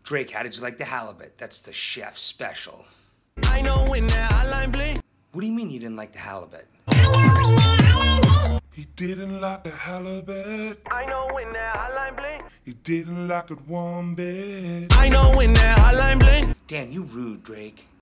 Drake, how did you like the halibut? That's the chef's special. I know when that hotline bling. What do you mean you didn't like the halibut? He didn't like the halibut. I know when that hotline bling. He didn't like it one bit. I know when that hotline bling. Damn, you rude, Drake.